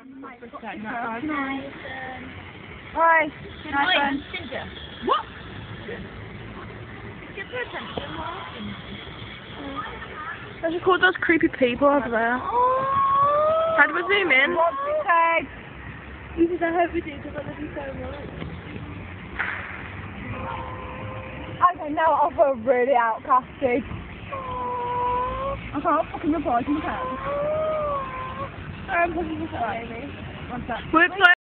Hi. Ginger. What? Give her attention, Let's record those creepy people over there. How do we zoom in? What's it say? Jesus, I hope we do, because I love you so much. Okay, now I feel really outcasted. I can't fucking reply to my parents. We're